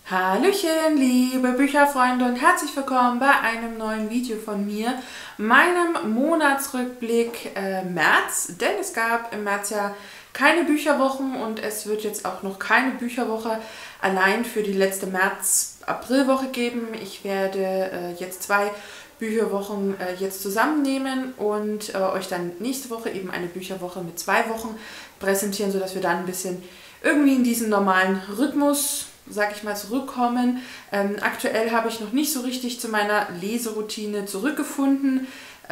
Hallöchen, liebe Bücherfreunde und herzlich willkommen bei einem neuen Video von mir, meinem Monatsrückblick März, denn es gab im März ja keine Bücherwochen und es wird jetzt auch noch keine Bücherwoche allein für die letzte März-April-Woche geben. Ich werde jetzt zwei Bücherwochen jetzt zusammennehmen und euch dann nächste Woche eben eine Bücherwoche mit 2 Wochen präsentieren, sodass wir dann ein bisschen irgendwie in diesen normalen Rhythmus, sag ich mal, zurückkommen. Aktuell habe ich noch nicht so richtig zu meiner Leseroutine zurückgefunden.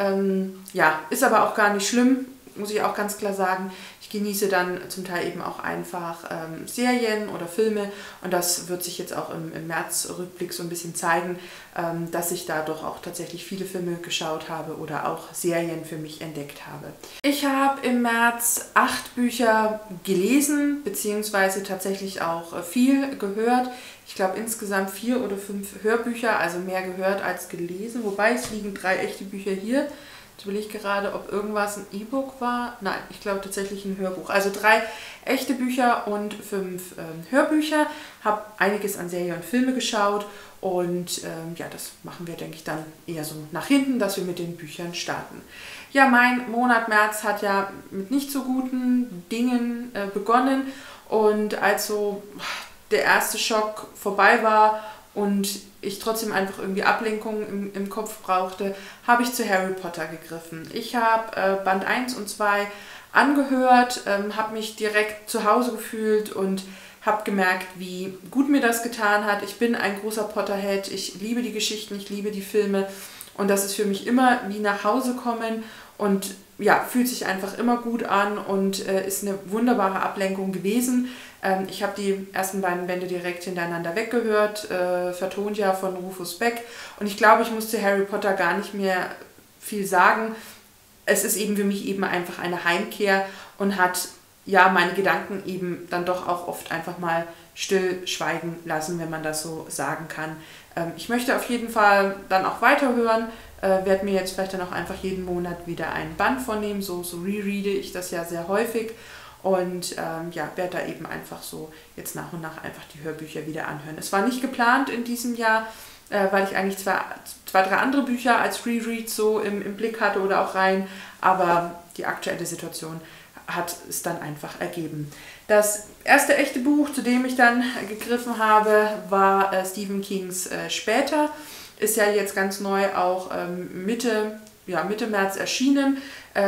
Ja, ist aber auch gar nicht schlimm, muss ich auch ganz klar sagen. Ich genieße dann zum Teil eben auch einfach Serien oder Filme und das wird sich jetzt auch im März-Rückblick so ein bisschen zeigen, dass ich da doch auch tatsächlich viele Filme geschaut habe oder auch Serien für mich entdeckt habe. Ich habe im März 8 Bücher gelesen, beziehungsweise tatsächlich auch viel gehört. Ich glaube insgesamt 4 oder 5 Hörbücher, also mehr gehört als gelesen, wobei es liegen 3 echte Bücher hier. Jetzt will ich gerade, ob irgendwas ein E-Book war. Nein, ich glaube tatsächlich ein Hörbuch. Also 3 echte Bücher und 5 Hörbücher. Habe einiges an Serien und Filme geschaut und ja, das machen wir, denke ich, dann eher so nach hinten, dass wir mit den Büchern starten. Ja, mein Monat März hat ja mit nicht so guten Dingen begonnen und als so der erste Schock vorbei war und ich trotzdem einfach irgendwie Ablenkung im Kopf brauchte, habe ich zu Harry Potter gegriffen. Ich habe Band 1 und 2 angehört, habe mich direkt zu Hause gefühlt und habe gemerkt, wie gut mir das getan hat. Ich bin ein großer Potterhead, ich liebe die Geschichten, ich liebe die Filme und das ist für mich immer wie nach Hause kommen und ja, fühlt sich einfach immer gut an und ist eine wunderbare Ablenkung gewesen. Ich habe die ersten beiden Bände direkt hintereinander weggehört, vertont ja von Rufus Beck. Und ich glaube, ich muss zu Harry Potter gar nicht mehr viel sagen. Es ist eben für mich eben einfach eine Heimkehr und hat ja meine Gedanken eben dann doch auch oft einfach mal stillschweigen lassen, wenn man das so sagen kann. Ich möchte auf jeden Fall dann auch weiterhören, werde mir jetzt vielleicht dann auch einfach jeden Monat wieder einen Band vornehmen, so rereade ich das ja sehr häufig. Und ja, werde da eben einfach so jetzt nach und nach einfach die Hörbücher wieder anhören. Es war nicht geplant in diesem Jahr, weil ich eigentlich zwei, drei andere Bücher als Rereads so im Blick hatte oder auch rein. Aber die aktuelle Situation hat es dann einfach ergeben. Das erste echte Buch, zu dem ich dann gegriffen habe, war Stephen Kings Später. Ist ja jetzt ganz neu auch Mitte März erschienen,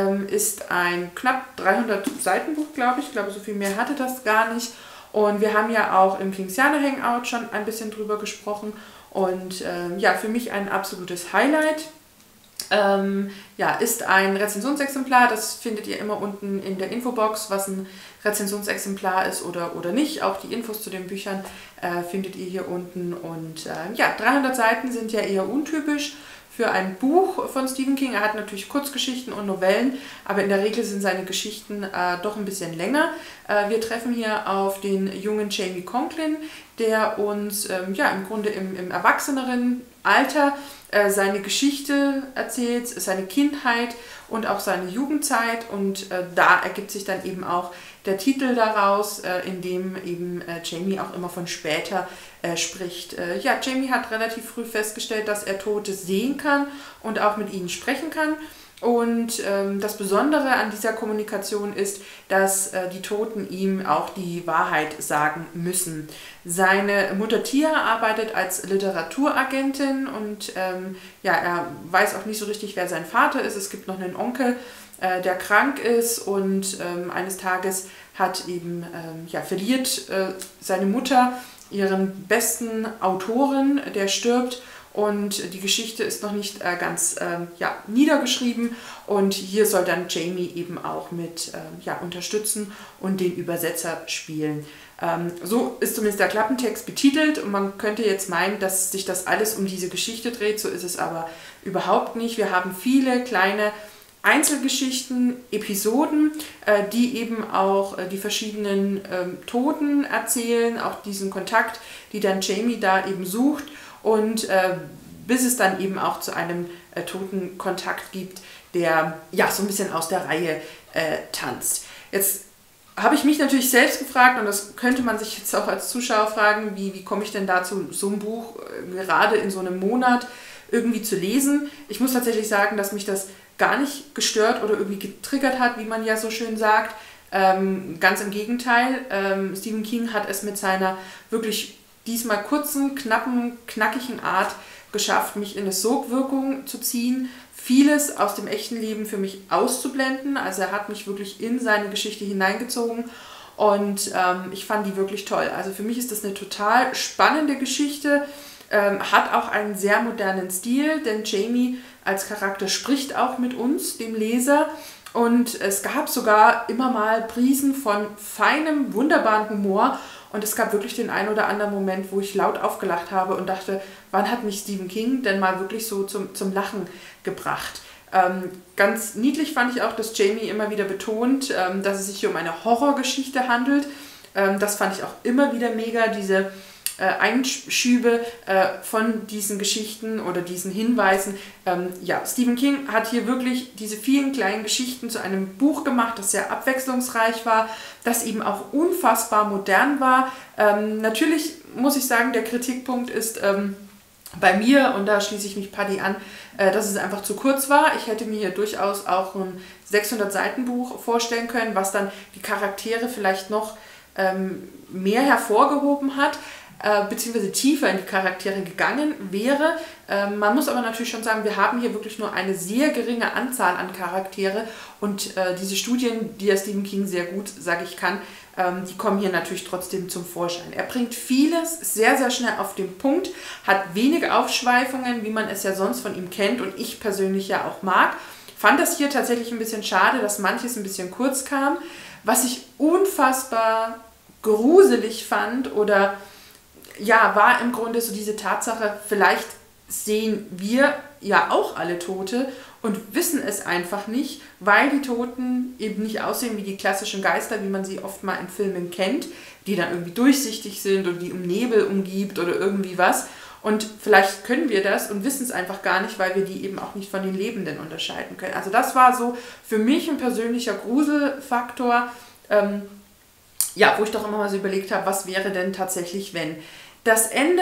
ist ein knapp 300 Seiten Buch, glaube ich. Ich glaube, so viel mehr hatte das gar nicht. Und wir haben ja auch im Kingsianer Hangout schon ein bisschen drüber gesprochen. Und ja, für mich ein absolutes Highlight. Ja, ist ein Rezensionsexemplar. Das findet ihr immer unten in der Infobox, was ein Rezensionsexemplar ist oder nicht. Auch die Infos zu den Büchern findet ihr hier unten. Und ja, 300 Seiten sind ja eher untypisch für ein Buch von Stephen King. Er hat natürlich Kurzgeschichten und Novellen, aber in der Regel sind seine Geschichten doch ein bisschen länger. Wir treffen hier auf den jungen Jamie Conklin, der uns ja, im Grunde im erwachseneren Alter seine Geschichte erzählt, seine Kindheit und auch seine Jugendzeit. Und da ergibt sich dann eben auch der Titel daraus, in dem eben Jamie auch immer von später spricht. Ja, Jamie hat relativ früh festgestellt, dass er Tote sehen kann und auch mit ihnen sprechen kann. Und das Besondere an dieser Kommunikation ist, dass die Toten ihm auch die Wahrheit sagen müssen. Seine Mutter Tia arbeitet als Literaturagentin und ja, er weiß auch nicht so richtig, wer sein Vater ist. Es gibt noch einen Onkel, der krank ist und eines Tages hat eben, ja, verliert seine Mutter ihren besten Autoren, der stirbt. Und die Geschichte ist noch nicht ganz ja, niedergeschrieben und hier soll dann Jamie eben auch mit ja, unterstützen und den Übersetzer spielen. So ist zumindest der Klappentext betitelt und man könnte jetzt meinen, dass sich das alles um diese Geschichte dreht, so ist es aber überhaupt nicht. Wir haben viele kleine Einzelgeschichten, Episoden, die eben auch die verschiedenen Toten erzählen, auch diesen Kontakt, die dann Jamie da eben sucht. Und bis es dann eben auch zu einem Totenkontakt gibt, der ja so ein bisschen aus der Reihe tanzt. Jetzt habe ich mich natürlich selbst gefragt, und das könnte man sich jetzt auch als Zuschauer fragen, wie komme ich denn dazu, so ein Buch gerade in so einem Monat irgendwie zu lesen. Ich muss tatsächlich sagen, dass mich das gar nicht gestört oder irgendwie getriggert hat, wie man ja so schön sagt. Ganz im Gegenteil. Stephen King hat es mit seiner wirklich diesmal kurzen, knappen, knackigen Art geschafft, mich in eine Sogwirkung zu ziehen, vieles aus dem echten Leben für mich auszublenden. Also er hat mich wirklich in seine Geschichte hineingezogen und ich fand die wirklich toll. Also für mich ist das eine total spannende Geschichte, hat auch einen sehr modernen Stil, denn Jamie als Charakter spricht auch mit uns, dem Leser. Und es gab sogar immer mal Prisen von feinem, wunderbaren Humor. Und es gab wirklich den einen oder anderen Moment, wo ich laut aufgelacht habe und dachte, wann hat mich Stephen King denn mal wirklich so zum Lachen gebracht? Ganz niedlich fand ich auch, dass Jamie immer wieder betont, dass es sich hier um eine Horrorgeschichte handelt. Das fand ich auch immer wieder mega, diese Einschübe von diesen Geschichten oder diesen Hinweisen. Ja, Stephen King hat hier wirklich diese vielen kleinen Geschichten zu einem Buch gemacht, das sehr abwechslungsreich war, das eben auch unfassbar modern war. Natürlich muss ich sagen, der Kritikpunkt ist bei mir, und da schließe ich mich Paddy an, dass es einfach zu kurz war. Ich hätte mir hier durchaus auch ein 600-Seiten-Buch vorstellen können, was dann die Charaktere vielleicht noch mehr hervorgehoben hat, beziehungsweise tiefer in die Charaktere gegangen wäre. Man muss aber natürlich schon sagen, wir haben hier wirklich nur eine sehr geringe Anzahl an Charaktere und diese Studien, die ja Stephen King sehr gut, sage ich kann, die kommen hier natürlich trotzdem zum Vorschein. Er bringt vieles sehr, sehr schnell auf den Punkt, hat wenige Aufschweifungen, wie man es ja sonst von ihm kennt und ich persönlich ja auch mag. Fand das hier tatsächlich ein bisschen schade, dass manches ein bisschen kurz kam. Was ich unfassbar gruselig fand oder ja, war im Grunde so diese Tatsache, vielleicht sehen wir ja auch alle Tote und wissen es einfach nicht, weil die Toten eben nicht aussehen wie die klassischen Geister, wie man sie oft mal in Filmen kennt, die dann irgendwie durchsichtig sind und die um Nebel umgibt oder irgendwie was. Und vielleicht können wir das und wissen es einfach gar nicht, weil wir die eben auch nicht von den Lebenden unterscheiden können. Also das war so für mich ein persönlicher Gruselfaktor, ja, wo ich doch immer mal so überlegt habe, was wäre denn tatsächlich, wenn. Das Ende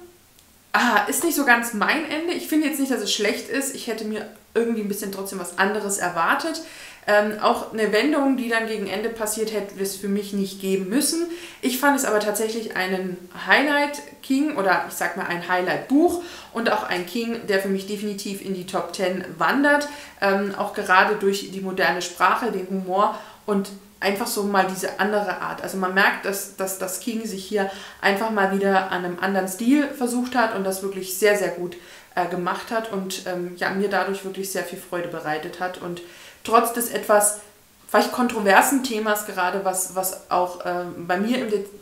ist nicht so ganz mein Ende. Ich finde jetzt nicht, dass es schlecht ist. Ich hätte mir irgendwie ein bisschen trotzdem was anderes erwartet. Auch eine Wendung, die dann gegen Ende passiert, hätte es für mich nicht geben müssen. Ich fand es aber tatsächlich einen Highlight-King oder ich sag mal ein Highlight-Buch und auch ein King, der für mich definitiv in die Top 10 wandert. Auch gerade durch die moderne Sprache, den Humor und einfach so mal diese andere Art. Also man merkt, dass King sich hier einfach mal wieder an einem anderen Stil versucht hat und das wirklich sehr, sehr gut gemacht hat und ja, mir dadurch wirklich sehr viel Freude bereitet hat. Und trotz des etwas vielleicht kontroversen Themas gerade, was auch bei mir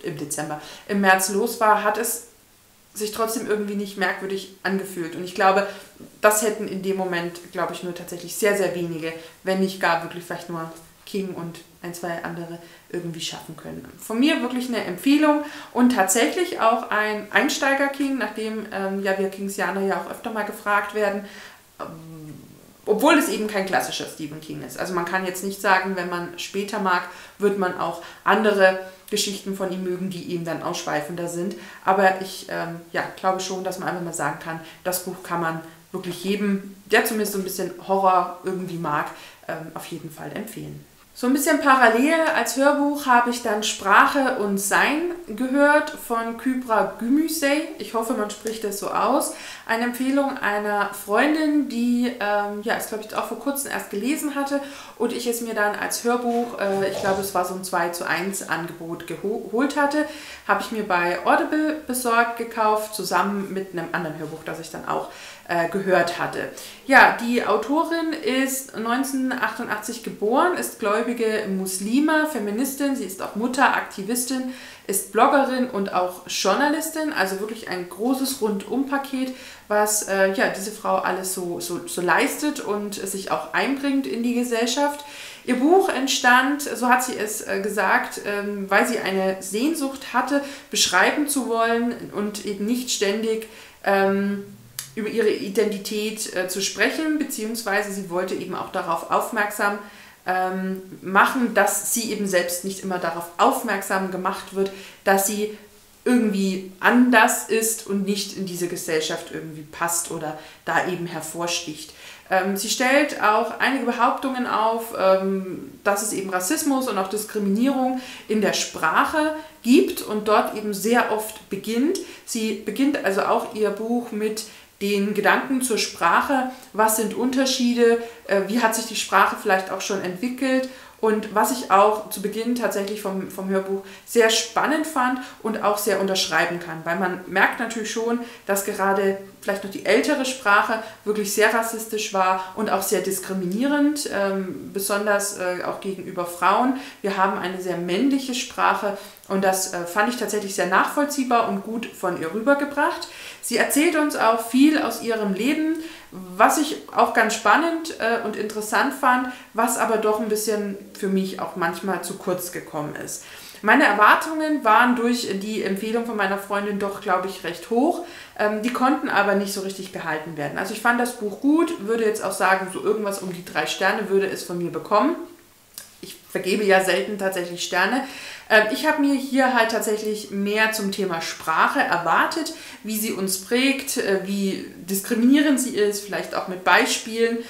im März los war, hat es sich trotzdem irgendwie nicht merkwürdig angefühlt. Und ich glaube, das hätten in dem Moment, glaube ich, nur tatsächlich sehr, sehr wenige, wenn nicht gar wirklich vielleicht nur King und ein, zwei andere irgendwie schaffen können. Von mir wirklich eine Empfehlung und tatsächlich auch ein Einsteiger-King, nachdem ja wir Kingsianer ja auch öfter mal gefragt werden, obwohl es eben kein klassischer Stephen King ist. Also man kann jetzt nicht sagen, wenn man später mag, wird man auch andere Geschichten von ihm mögen, die eben dann ausschweifender sind. Aber ich ja, glaube schon, dass man einfach mal sagen kann, das Buch kann man wirklich jedem, der zumindest so ein bisschen Horror irgendwie mag, auf jeden Fall empfehlen. So ein bisschen parallel als Hörbuch habe ich dann Sprache und Sein gehört von Kübra Gümüşay. Ich hoffe, man spricht das so aus. Eine Empfehlung einer Freundin, die ja, es glaube ich auch vor kurzem erst gelesen hatte und ich es mir dann als Hörbuch, ich glaube es war so ein 2:1 Angebot geholt hatte, habe ich mir bei Audible besorgt, gekauft, zusammen mit einem anderen Hörbuch, das ich dann auch gehört hatte. Ja, die Autorin ist 1988 geboren, ist gläubige Muslima, Feministin, sie ist auch Mutter, Aktivistin, ist Bloggerin und auch Journalistin, also wirklich ein großes Rundumpaket, was ja, diese Frau alles so leistet und sich auch einbringt in die Gesellschaft. Ihr Buch entstand, so hat sie es gesagt, weil sie eine Sehnsucht hatte, beschreiben zu wollen und eben nicht ständig über ihre Identität zu sprechen, beziehungsweise sie wollte eben auch darauf aufmerksam machen, dass sie eben selbst nicht immer darauf aufmerksam gemacht wird, dass sie irgendwie anders ist und nicht in diese Gesellschaft irgendwie passt oder da eben hervorsticht. Sie stellt auch einige Behauptungen auf, dass es eben Rassismus und auch Diskriminierung in der Sprache gibt und dort eben sehr oft beginnt. Sie beginnt also auch ihr Buch mit den Gedanken zur Sprache, was sind Unterschiede, wie hat sich die Sprache vielleicht auch schon entwickelt. Und was ich auch zu Beginn tatsächlich vom Hörbuch sehr spannend fand und auch sehr unterschreiben kann, weil man merkt natürlich schon, dass gerade vielleicht noch die ältere Sprache wirklich sehr rassistisch war und auch sehr diskriminierend, besonders auch gegenüber Frauen. Wir haben eine sehr männliche Sprache und das fand ich tatsächlich sehr nachvollziehbar und gut von ihr rübergebracht. Sie erzählt uns auch viel aus ihrem Leben, was ich auch ganz spannend und interessant fand, was aber doch ein bisschen für mich auch manchmal zu kurz gekommen ist. Meine Erwartungen waren durch die Empfehlung von meiner Freundin doch, glaube ich, recht hoch. Die konnten aber nicht so richtig gehalten werden. Also ich fand das Buch gut, würde jetzt auch sagen, so irgendwas um die 3 Sterne würde es von mir bekommen. Ich vergebe ja selten tatsächlich Sterne. Ich habe mir hier halt tatsächlich mehr zum Thema Sprache erwartet, wie sie uns prägt, wie diskriminierend sie ist, vielleicht auch mit Beispielen,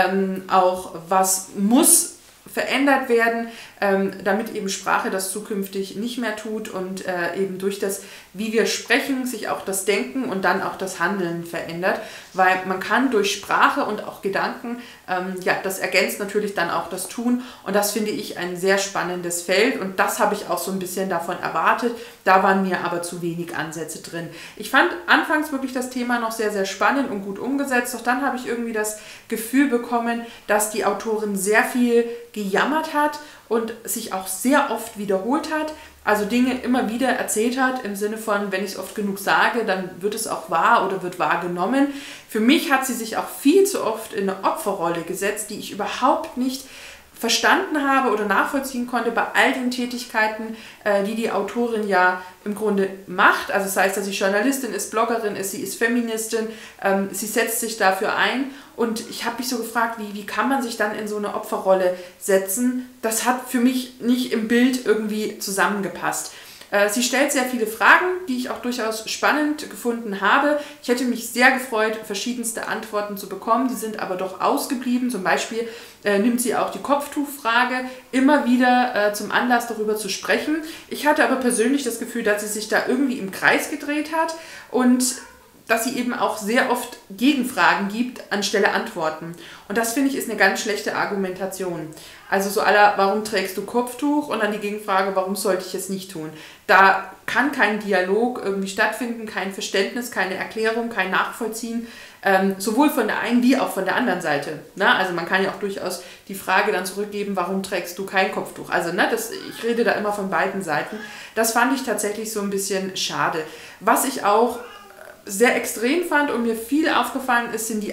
auch was muss verändert werden, damit eben Sprache das zukünftig nicht mehr tut und eben durch das, wie wir sprechen, sich auch das Denken und dann auch das Handeln verändert, weil man kann durch Sprache und auch Gedanken, ja, das ergänzt natürlich dann auch das Tun und das finde ich ein sehr spannendes Feld und das habe ich auch so ein bisschen davon erwartet, da waren mir aber zu wenig Ansätze drin. Ich fand anfangs wirklich das Thema noch sehr, sehr spannend und gut umgesetzt, doch dann habe ich irgendwie das Gefühl bekommen, dass die Autorin sehr viel gejammert hat und sich auch sehr oft wiederholt hat, also Dinge immer wieder erzählt hat, im Sinne von, wenn ich es oft genug sage, dann wird es auch wahr oder wird wahrgenommen. Für mich hat sie sich auch viel zu oft in eine Opferrolle gesetzt, die ich überhaupt nicht verstanden habe oder nachvollziehen konnte bei all den Tätigkeiten, die die Autorin ja im Grunde macht. Also das heißt, dass sie Journalistin ist, Bloggerin ist, sie ist Feministin, sie setzt sich dafür ein. Und ich habe mich so gefragt, wie kann man sich dann in so eine Opferrolle setzen? Das hat für mich nicht im Bild irgendwie zusammengepasst. Sie stellt sehr viele Fragen, die ich auch durchaus spannend gefunden habe. Ich hätte mich sehr gefreut, verschiedenste Antworten zu bekommen, die sind aber doch ausgeblieben. Zum Beispiel nimmt sie auch die Kopftuchfrage immer wieder zum Anlass, darüber zu sprechen. Ich hatte aber persönlich das Gefühl, dass sie sich da irgendwie im Kreis gedreht hat und dass sie eben auch sehr oft Gegenfragen gibt anstelle Antworten. Und das finde ich ist eine ganz schlechte Argumentation. Also so à la, warum trägst du Kopftuch? Und dann die Gegenfrage, warum sollte ich es nicht tun? Da kann kein Dialog irgendwie stattfinden, kein Verständnis, keine Erklärung, kein Nachvollziehen, sowohl von der einen wie auch von der anderen Seite. Na, also man kann ja auch durchaus die Frage dann zurückgeben, warum trägst du kein Kopftuch? Also ich rede da immer von beiden Seiten. Das fand ich tatsächlich so ein bisschen schade. Was ich auch sehr extrem fand und mir viel aufgefallen ist, sind die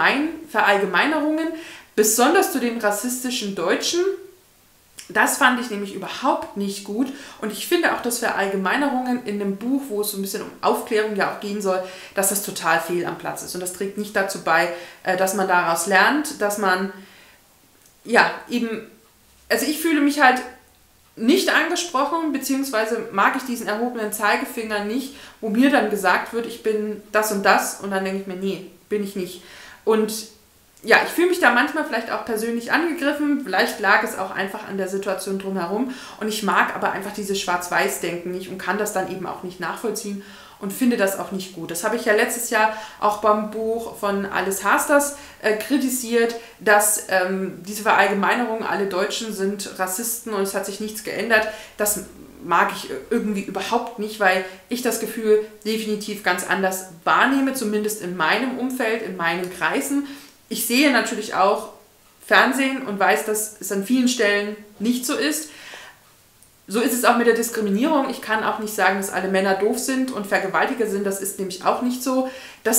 Verallgemeinerungen, besonders zu den rassistischen Deutschen. Das fand ich nämlich überhaupt nicht gut und ich finde auch, dass Verallgemeinerungen in einem Buch, wo es so ein bisschen um Aufklärung ja auch gehen soll, dass das total fehl am Platz ist und das trägt nicht dazu bei, dass man daraus lernt, dass man ja eben, also ich fühle mich halt nicht angesprochen, beziehungsweise mag ich diesen erhobenen Zeigefinger nicht, wo mir dann gesagt wird, ich bin das und dann denke ich mir, nee, bin ich nicht. Und ja, ich fühle mich da manchmal vielleicht auch persönlich angegriffen, vielleicht lag es auch einfach an der Situation drumherum und ich mag aber einfach dieses Schwarz-Weiß-Denken nicht und kann das dann eben auch nicht nachvollziehen und finde das auch nicht gut. Das habe ich ja letztes Jahr auch beim Buch von Alice Hasters kritisiert, dass diese Verallgemeinerung, alle Deutschen sind Rassisten und es hat sich nichts geändert. Das mag ich irgendwie überhaupt nicht, weil ich das Gefühl definitiv ganz anders wahrnehme, zumindest in meinem Umfeld, in meinen Kreisen. Ich sehe natürlich auch Fernsehen und weiß, dass es an vielen Stellen nicht so ist. So ist es auch mit der Diskriminierung. Ich kann auch nicht sagen, dass alle Männer doof sind und Vergewaltiger sind. Das ist nämlich auch nicht so.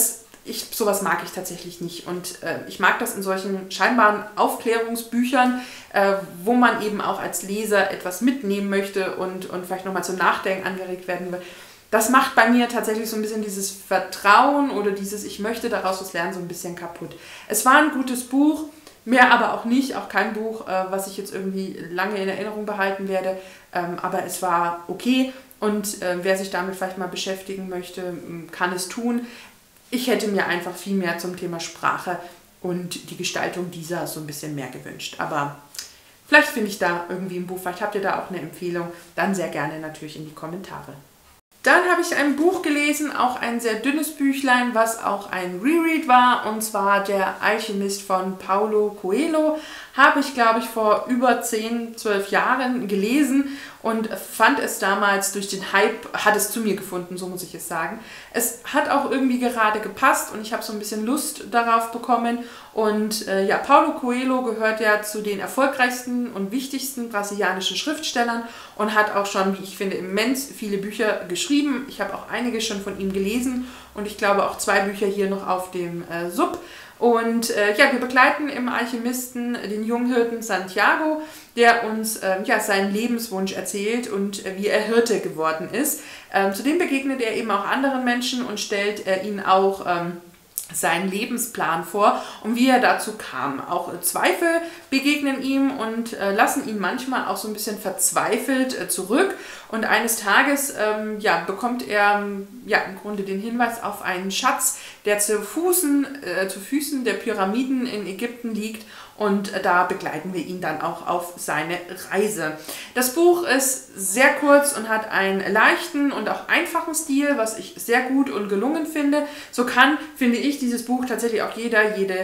Sowas mag ich tatsächlich nicht. Und ich mag das in solchen scheinbaren Aufklärungsbüchern, wo man eben auch als Leser etwas mitnehmen möchte und vielleicht nochmal zum Nachdenken angeregt werden will. Das macht bei mir tatsächlich so ein bisschen dieses Vertrauen oder dieses Ich möchte daraus was lernen so ein bisschen kaputt. Es war ein gutes Buch. Mehr aber auch nicht, auch kein Buch, was ich jetzt irgendwie lange in Erinnerung behalten werde, aber es war okay und wer sich damit vielleicht mal beschäftigen möchte, kann es tun. Ich hätte mir einfach viel mehr zum Thema Sprache und die Gestaltung dieser so ein bisschen mehr gewünscht, aber vielleicht finde ich da irgendwie ein Buch, vielleicht habt ihr da auch eine Empfehlung, dann sehr gerne natürlich in die Kommentare. Dann habe ich ein Buch gelesen, auch ein sehr dünnes Büchlein, was auch ein Reread war, und zwar Der Alchemist von Paulo Coelho. Habe ich, glaube ich, vor über 10, 12 Jahren gelesen und fand es damals durch den Hype, hat es zu mir gefunden, so muss ich es sagen. Es hat auch irgendwie gerade gepasst und ich habe so ein bisschen Lust darauf bekommen. Und ja, Paulo Coelho gehört ja zu den erfolgreichsten und wichtigsten brasilianischen Schriftstellern und hat auch schon, wie ich finde, immens viele Bücher geschrieben. Ich habe auch einige schon von ihm gelesen und ich glaube auch 2 Bücher hier noch auf dem Sub. Und ja, wir begleiten im Alchemisten den Junghirten Santiago, der uns ja, seinen Lebenswunsch erzählt und wie er Hirte geworden ist. Zudem begegnet er eben auch anderen Menschen und stellt ihnen auch seinen Lebensplan vor und wie er dazu kam. Auch Zweifel begegnen ihm und lassen ihn manchmal auch so ein bisschen verzweifelt zurück. Und eines Tages ja, bekommt er ja, im Grunde den Hinweis auf einen Schatz, der zu Füßen der Pyramiden in Ägypten liegt. Und da begleiten wir ihn dann auch auf seine Reise. Das Buch ist sehr kurz und hat einen leichten und auch einfachen Stil, was ich sehr gut und gelungen finde. So kann, finde ich, dieses Buch tatsächlich auch jede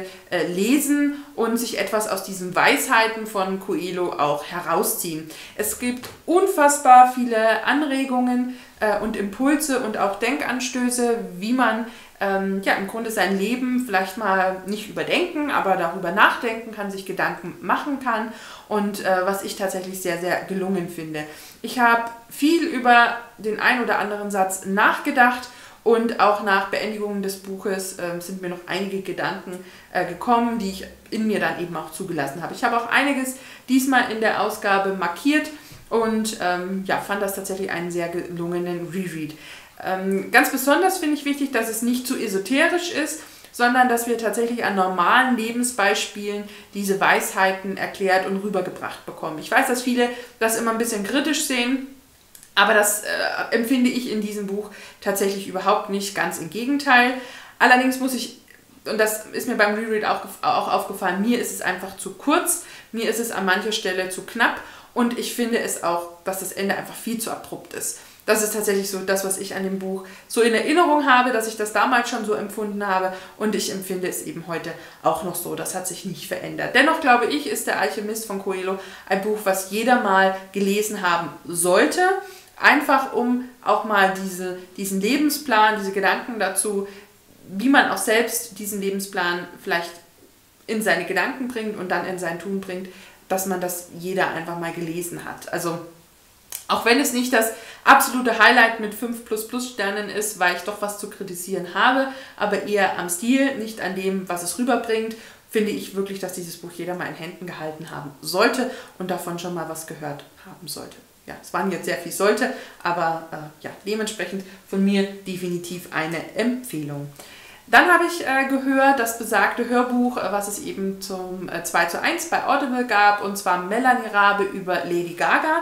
lesen und sich etwas aus diesen Weisheiten von Coelho auch herausziehen. Es gibt unfassbar viele Anregungen und Impulse und auch Denkanstöße, wie man ja, im Grunde sein Leben vielleicht mal nicht überdenken, aber darüber nachdenken kann, sich Gedanken machen kann und was ich tatsächlich sehr, sehr gelungen finde. Ich habe viel über den ein oder anderen Satz nachgedacht und auch nach Beendigung des Buches sind mir noch einige Gedanken gekommen, die ich in mir dann eben auch zugelassen habe. Ich habe auch einiges diesmal in der Ausgabe markiert und ja, fand das tatsächlich einen sehr gelungenen Reread. Ganz besonders finde ich wichtig, dass es nicht zu esoterisch ist, sondern dass wir tatsächlich an normalen Lebensbeispielen diese Weisheiten erklärt und rübergebracht bekommen. Ich weiß, dass viele das immer ein bisschen kritisch sehen, aber das empfinde ich in diesem Buch tatsächlich überhaupt nicht, ganz im Gegenteil. Allerdings muss ich, und das ist mir beim Reread auch aufgefallen, mir ist es einfach zu kurz, mir ist es an mancher Stelle zu knapp und ich finde es auch, dass das Ende einfach viel zu abrupt ist. Das ist tatsächlich so das, was ich an dem Buch so in Erinnerung habe, dass ich das damals schon so empfunden habe und ich empfinde es eben heute auch noch so. Das hat sich nicht verändert. Dennoch glaube ich, ist Der Alchemist von Coelho ein Buch, was jeder mal gelesen haben sollte. Einfach um auch mal diesen Lebensplan, diese Gedanken dazu, wie man auch selbst diesen Lebensplan vielleicht in seine Gedanken bringt und dann in sein Tun bringt, dass man das jeder einfach mal gelesen hat. Also auch wenn es nicht das absolute Highlight mit 5++ Sternen ist, weil ich doch was zu kritisieren habe, aber eher am Stil, nicht an dem, was es rüberbringt, finde ich wirklich, dass dieses Buch jeder mal in Händen gehalten haben sollte und davon schon mal was gehört haben sollte. Ja, es waren jetzt sehr viel sollte, aber ja, dementsprechend von mir definitiv eine Empfehlung. Dann habe ich gehört, das besagte Hörbuch, was es eben zum 2:1 bei Audible gab, und zwar Melanie Rabe über Lady Gaga.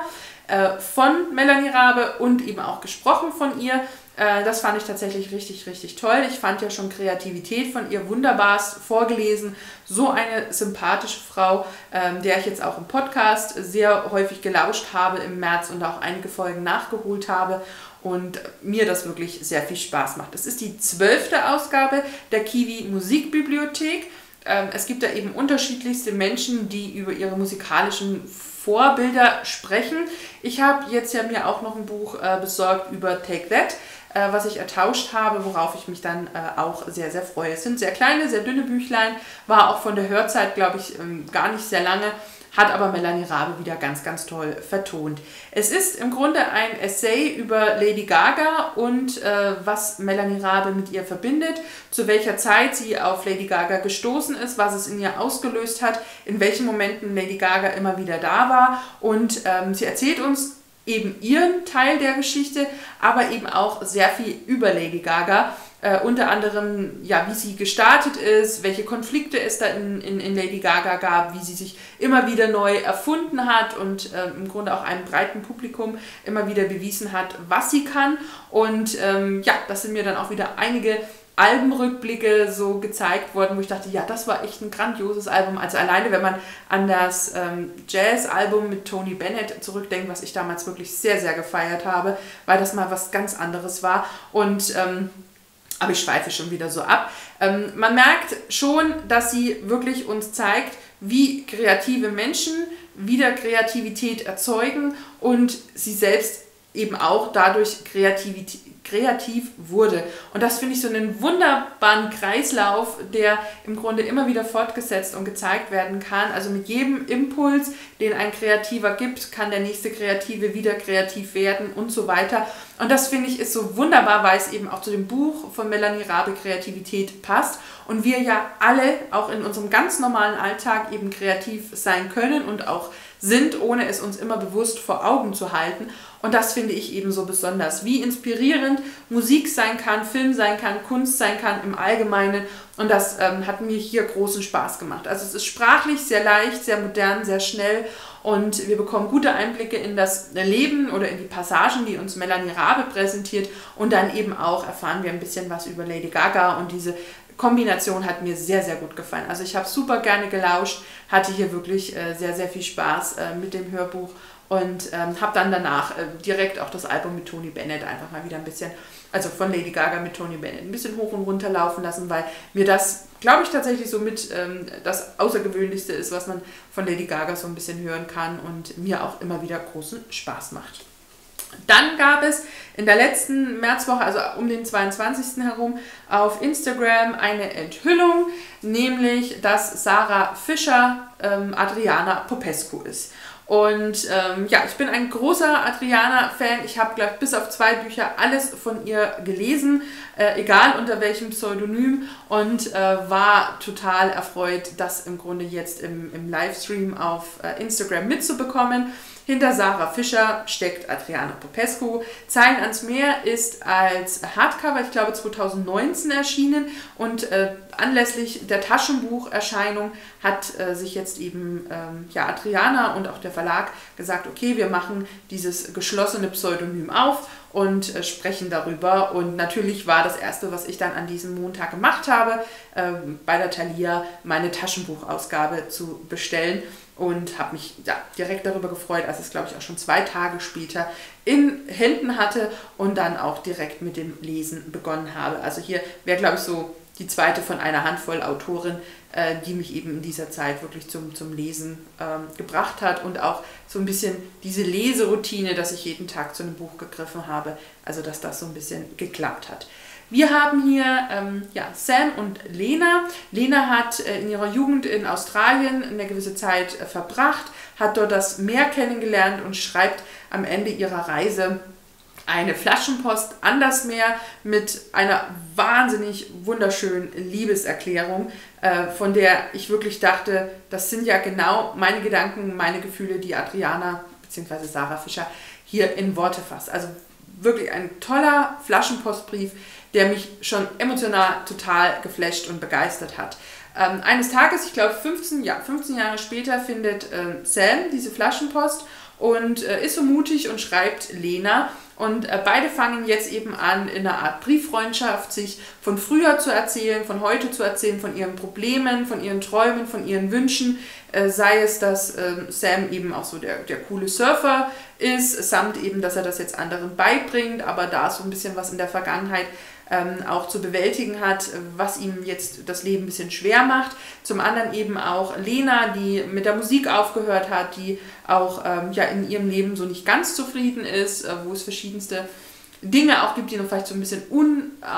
Von Melanie Rabe und eben auch gesprochen von ihr. Das fand ich tatsächlich richtig, richtig toll. Ich fand ja schon Kreativität von ihr wunderbarst vorgelesen. So eine sympathische Frau, der ich jetzt auch im Podcast sehr häufig gelauscht habe im März und auch einige Folgen nachgeholt habe und mir das wirklich sehr viel Spaß macht. Es ist die 12. Ausgabe der Kiwi Musikbibliothek. Es gibt da eben unterschiedlichste Menschen, die über ihre musikalischen Vorbilder sprechen. Ich habe jetzt ja mir auch noch ein Buch besorgt über Take That, was ich ertauscht habe, worauf ich mich dann auch sehr, sehr freue. Es sind sehr kleine, sehr dünne Büchlein, war auch von der Hörzeit, glaube ich, gar nicht sehr lange, hat aber Melanie Rabe wieder ganz, ganz toll vertont. Es ist im Grunde ein Essay über Lady Gaga und was Melanie Rabe mit ihr verbindet, zu welcher Zeit sie auf Lady Gaga gestoßen ist, was es in ihr ausgelöst hat, in welchen Momenten Lady Gaga immer wieder da war, und sie erzählt uns eben ihren Teil der Geschichte, aber eben auch sehr viel über Lady Gaga. unter anderem, ja, wie sie gestartet ist, welche Konflikte es da in Lady Gaga gab, wie sie sich immer wieder neu erfunden hat und im Grunde auch einem breiten Publikum immer wieder bewiesen hat, was sie kann. Und ja, das sind mir dann auch wieder einige Albenrückblicke so gezeigt worden, wo ich dachte, ja, das war echt ein grandioses Album. Also alleine, wenn man an das Jazz-Album mit Tony Bennett zurückdenkt, was ich damals wirklich sehr, sehr gefeiert habe, weil das mal was ganz anderes war. Und aber ich schweife schon wieder so ab. Man merkt schon, dass sie wirklich uns zeigt, wie kreative Menschen wieder Kreativität erzeugen und sie selbst eben auch dadurch kreativ wurde. Und das finde ich so einen wunderbaren Kreislauf, der im Grunde immer wieder fortgesetzt und gezeigt werden kann. Also mit jedem Impuls, den ein Kreativer gibt, kann der nächste Kreative wieder kreativ werden und so weiter. Und das finde ich ist so wunderbar, weil es eben auch zu dem Buch von Melanie Rabe Kreativität passt und wir ja alle auch in unserem ganz normalen Alltag eben kreativ sein können und auch sind, ohne es uns immer bewusst vor Augen zu halten. Und das finde ich eben so besonders, wie inspirierend Musik sein kann, Film sein kann, Kunst sein kann im Allgemeinen. Und das hat mir hier großen Spaß gemacht. Also es ist sprachlich sehr leicht, sehr modern, sehr schnell und wir bekommen gute Einblicke in das Leben oder in die Passagen, die uns Melanie Rabe präsentiert. Und dann eben auch erfahren wir ein bisschen was über Lady Gaga und diese Kombination hat mir sehr, sehr gut gefallen. Also ich habe super gerne gelauscht, hatte hier wirklich sehr, sehr viel Spaß mit dem Hörbuch und habe dann danach direkt auch das Album mit Tony Bennett einfach mal wieder ein bisschen, also von Lady Gaga mit Tony Bennett, ein bisschen hoch und runter laufen lassen, weil mir das, glaube ich, tatsächlich so mit das Außergewöhnlichste ist, was man von Lady Gaga so ein bisschen hören kann und mir auch immer wieder großen Spaß macht. Dann gab es in der letzten Märzwoche, also um den 22. herum, auf Instagram eine Enthüllung, nämlich, dass Sarah Fischer Adriana Popescu ist. Und ja, ich bin ein großer Adriana-Fan. Ich habe, glaube ich, bis auf 2 Bücher alles von ihr gelesen, egal unter welchem Pseudonym, und war total erfreut, das im Grunde jetzt im Livestream auf Instagram mitzubekommen. Hinter Sarah Fischer steckt Adriana Popescu. Zeilen ans Meer ist als Hardcover, ich glaube 2019 erschienen und anlässlich der Taschenbucherscheinung hat sich jetzt eben ja, Adriana und auch der Verlag gesagt, okay, wir machen dieses geschlossene Pseudonym auf und sprechen darüber. Und natürlich war das Erste, was ich dann an diesem Montag gemacht habe, bei der Thalia meine Taschenbuchausgabe zu bestellen. Und habe mich ja, direkt darüber gefreut, als es, glaube ich, auch schon 2 Tage später in Händen hatte und dann auch direkt mit dem Lesen begonnen habe. Also hier wäre, glaube ich, so die zweite von einer Handvoll Autoren, die mich eben in dieser Zeit wirklich zum Lesen gebracht hat und auch so ein bisschen diese Leseroutine, dass ich jeden Tag zu einem Buch gegriffen habe, also dass das so ein bisschen geklappt hat. Wir haben hier ja, Sam und Lena. Lena hat in ihrer Jugend in Australien eine gewisse Zeit verbracht, hat dort das Meer kennengelernt und schreibt am Ende ihrer Reise eine Flaschenpost an das Meer mit einer wahnsinnig wunderschönen Liebeserklärung, von der ich wirklich dachte, das sind ja genau meine Gedanken, meine Gefühle, die Adriana bzw. Sarah Fischer hier in Worte fasst. Also wirklich ein toller Flaschenpostbrief, der mich schon emotional total geflasht und begeistert hat. Eines Tages, ich glaube 15 Jahre später, findet Sam diese Flaschenpost und ist so mutig und schreibt Lena. Und beide fangen jetzt eben an, in einer Art Brieffreundschaft sich von früher zu erzählen, von heute zu erzählen, von ihren Problemen, von ihren Träumen, von ihren Wünschen. Sei es, dass Sam eben auch so der coole Surfer ist, samt eben, dass er das jetzt anderen beibringt, aber da so ein bisschen was in der Vergangenheit auch zu bewältigen hat, was ihm jetzt das Leben ein bisschen schwer macht. Zum anderen eben auch Lena, die mit der Musik aufgehört hat, die auch ja, in ihrem Leben so nicht ganz zufrieden ist, wo es verschiedenste Dinge auch gibt, die noch vielleicht so ein bisschen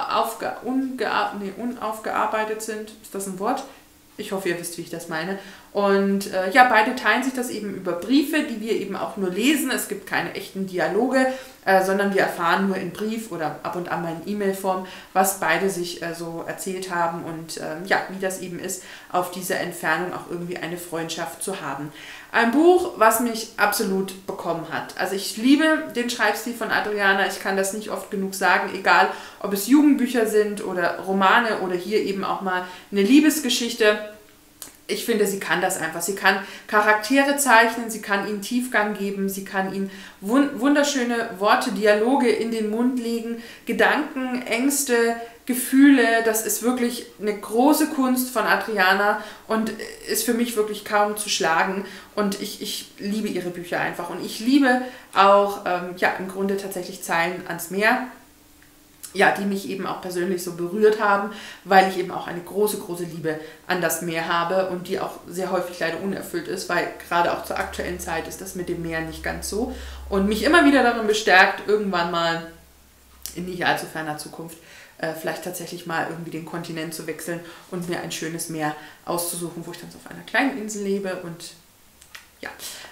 unaufgearbeitet sind. Ist das ein Wort? Ich hoffe, ihr wisst, wie ich das meine. Und ja, beide teilen sich das eben über Briefe, die wir eben auch nur lesen. Es gibt keine echten Dialoge, sondern wir erfahren nur in Brief oder ab und an mal in E-Mail-Form, was beide sich so erzählt haben und ja, wie das eben ist, auf dieser Entfernung auch irgendwie eine Freundschaft zu haben. Ein Buch, was mich absolut bekommen hat. Also ich liebe den Schreibstil von Adriana, ich kann das nicht oft genug sagen, egal ob es Jugendbücher sind oder Romane oder hier eben auch mal eine Liebesgeschichte. Ich finde, sie kann das einfach. Sie kann Charaktere zeichnen, sie kann ihnen Tiefgang geben, sie kann ihnen wunderschöne Worte, Dialoge in den Mund legen, Gedanken, Ängste, Gefühle. Das ist wirklich eine große Kunst von Adriana und ist für mich wirklich kaum zu schlagen. Und ich liebe ihre Bücher einfach. Und ich liebe auch ja, im Grunde tatsächlich Zeilen ans Meer. Ja, die mich eben auch persönlich so berührt haben, weil ich eben auch eine große, große Liebe an das Meer habe und die auch sehr häufig leider unerfüllt ist, weil gerade auch zur aktuellen Zeit ist das mit dem Meer nicht ganz so. Und mich immer wieder darin bestärkt, irgendwann mal in nicht allzu ferner Zukunft vielleicht tatsächlich mal irgendwie den Kontinent zu wechseln und mir ein schönes Meer auszusuchen, wo ich dann so auf einer kleinen Insel lebe und ja,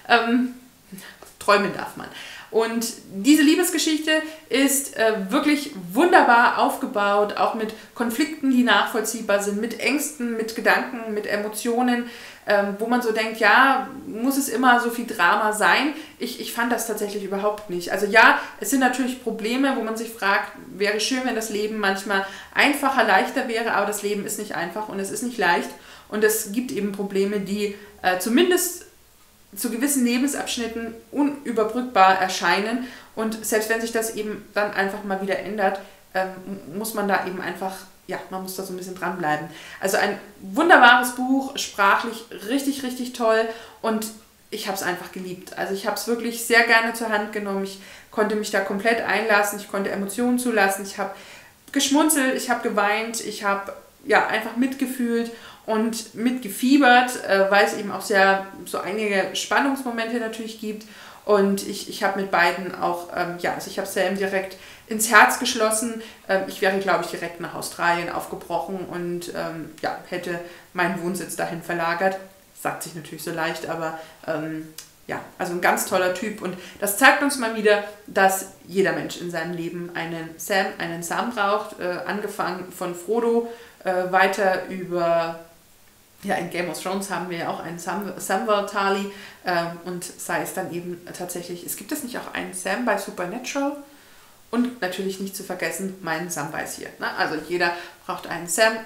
träumen darf man. Und diese Liebesgeschichte ist wirklich wunderbar aufgebaut, auch mit Konflikten, die nachvollziehbar sind, mit Ängsten, mit Gedanken, mit Emotionen, wo man so denkt, ja, muss es immer so viel Drama sein? Ich fand das tatsächlich überhaupt nicht. Also ja, es sind natürlich Probleme, wo man sich fragt, wäre schön, wenn das Leben manchmal einfacher, leichter wäre, aber das Leben ist nicht einfach und es ist nicht leicht. Und es gibt eben Probleme, die zumindest zu gewissen Lebensabschnitten unüberbrückbar erscheinen und selbst wenn sich das eben dann einfach mal wieder ändert, muss man da eben einfach, ja, man muss da so ein bisschen dranbleiben. Also ein wunderbares Buch, sprachlich richtig, richtig toll und ich habe es einfach geliebt. Also ich habe es wirklich sehr gerne zur Hand genommen, ich konnte mich da komplett einlassen, ich konnte Emotionen zulassen, ich habe geschmunzelt, ich habe geweint, ich habe ja einfach mitgefühlt und mitgefiebert, weil es eben auch sehr so einige Spannungsmomente natürlich gibt. Und ich habe mit beiden auch, ja, also ich habe Sam direkt ins Herz geschlossen. Ich wäre, glaube ich, direkt nach Australien aufgebrochen und ja, hätte meinen Wohnsitz dahin verlagert. Sagt sich natürlich so leicht, aber ja, also ein ganz toller Typ. Und das zeigt uns mal wieder, dass jeder Mensch in seinem Leben einen Sam braucht. Angefangen von Frodo, weiter über... Ja, in Game of Thrones haben wir ja auch einen Samwell Tarly und sei es dann eben tatsächlich, es gibt es nicht auch einen Sam bei Supernatural und natürlich nicht zu vergessen meinen Samwise hier. Ne? Also jeder braucht einen Sam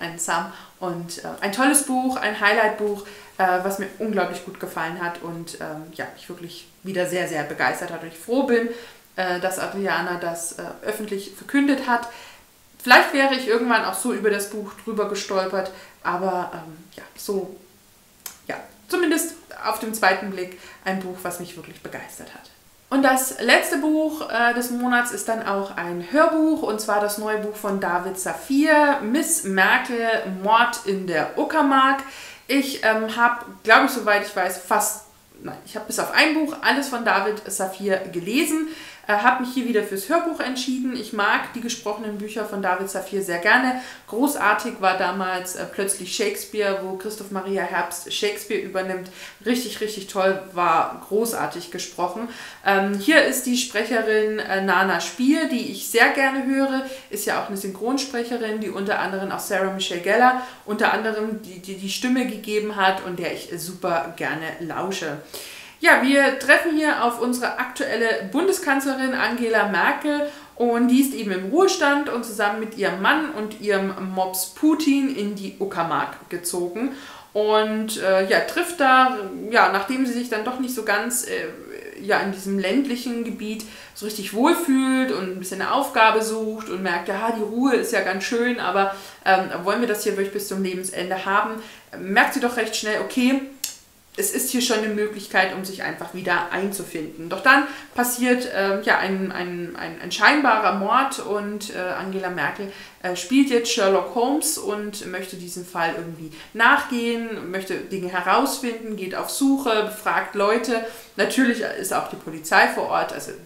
und ein tolles Buch, ein Highlight-Buch, was mir unglaublich gut gefallen hat und ja, mich wirklich wieder sehr, sehr begeistert hat und ich froh bin, dass Adriana das öffentlich verkündet hat. Vielleicht wäre ich irgendwann auch so über das Buch drüber gestolpert, aber ja, so, ja, zumindest auf den zweiten Blick ein Buch, was mich wirklich begeistert hat. Und das letzte Buch des Monats ist dann auch ein Hörbuch, und zwar das neue Buch von David Safir, Miss Merkel, Mord in der Uckermark. Ich habe, glaube ich, soweit ich weiß, ich habe bis auf ein Buch alles von David Safir gelesen. Habe mich hier wieder fürs Hörbuch entschieden. Ich mag die gesprochenen Bücher von David Safir sehr gerne. Großartig war damals plötzlich Shakespeare, wo Christoph Maria Herbst Shakespeare übernimmt. Richtig, richtig toll, war großartig gesprochen. Hier ist die Sprecherin Nana Spier, die ich sehr gerne höre. Ist ja auch eine Synchronsprecherin, die unter anderem auch Sarah Michelle Gellar unter anderem die Stimme gegeben hat und der ich super gerne lausche. Ja, wir treffen hier auf unsere aktuelle Bundeskanzlerin Angela Merkel und die ist eben im Ruhestand und zusammen mit ihrem Mann und ihrem Mops Putin in die Uckermark gezogen und ja, trifft da, ja, nachdem sie sich dann doch nicht so ganz ja, in diesem ländlichen Gebiet so richtig wohlfühlt und ein bisschen eine Aufgabe sucht und merkt, ja, die Ruhe ist ja ganz schön, aber wollen wir das hier wirklich bis zum Lebensende haben, merkt sie doch recht schnell, okay, es ist hier schon eine Möglichkeit, um sich einfach wieder einzufinden. Doch dann passiert ja, ein scheinbarer Mord und Angela Merkel spielt jetzt Sherlock Holmes und möchte diesem Fall irgendwie nachgehen, möchte Dinge herausfinden, geht auf Suche, befragt Leute. Natürlich ist auch die Polizei vor Ort, also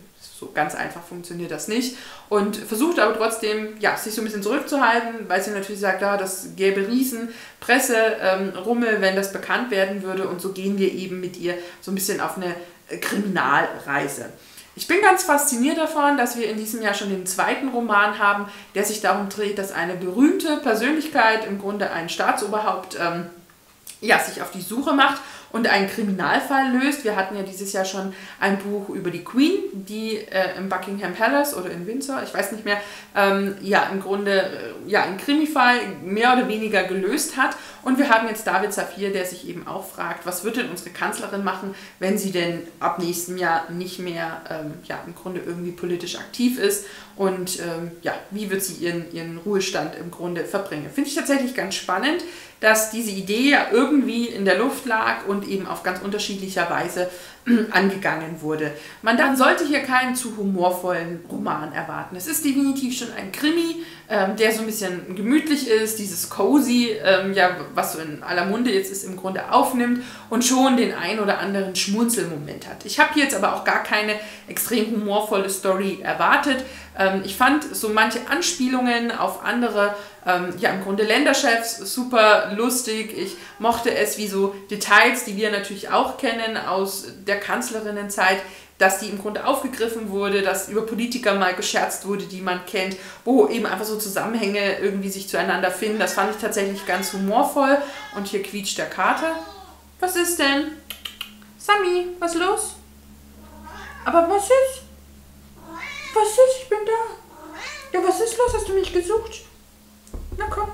so ganz einfach funktioniert das nicht. Und versucht aber trotzdem, ja, sich so ein bisschen zurückzuhalten, weil sie natürlich sagt, ja, das gäbe riesen Presserummel, wenn das bekannt werden würde. Und so gehen wir eben mit ihr so ein bisschen auf eine Kriminalreise. Ich bin ganz fasziniert davon, dass wir in diesem Jahr schon den zweiten Roman haben, der sich darum dreht, dass eine berühmte Persönlichkeit, im Grunde ein Staatsoberhaupt, sich auf die Suche macht und einen Kriminalfall löst. Wir hatten ja dieses Jahr schon ein Buch über die Queen, die im Buckingham Palace oder in Windsor, ich weiß nicht mehr, im Grunde einen Krimifall mehr oder weniger gelöst hat. Und wir haben jetzt David Safir, der sich eben auch fragt, was wird denn unsere Kanzlerin machen, wenn sie denn ab nächstem Jahr nicht mehr im Grunde irgendwie politisch aktiv ist und wie wird sie ihren Ruhestand im Grunde verbringen. Finde ich tatsächlich ganz spannend, dass diese Idee ja irgendwie in der Luft lag und eben auf ganz unterschiedlicher Weise angegangen wurde. Man sollte hier keinen zu humorvollen Roman erwarten. Es ist definitiv schon ein Krimi, der so ein bisschen gemütlich ist, dieses Cozy, was so in aller Munde jetzt ist, im Grunde aufnimmt und schon den ein oder anderen Schmunzelmoment hat. Ich habe hier jetzt aber auch gar keine extrem humorvolle Story erwartet. Ich fand so manche Anspielungen auf andere im Grunde Länderchefs super lustig. Ich mochte es, wie so Details, die wir natürlich auch kennen aus der Kanzlerinnenzeit, dass die im Grunde aufgegriffen wurde, dass über Politiker mal gescherzt wurde, die man kennt, wo eben einfach so Zusammenhänge irgendwie sich zueinander finden. Das fand ich tatsächlich ganz humorvoll. Und hier quietscht der Kater. Was ist denn? Sammy, was ist los? Aber was ist? Was ist? Ich bin da. Ja, was ist los? Hast du mich gesucht? Na komm.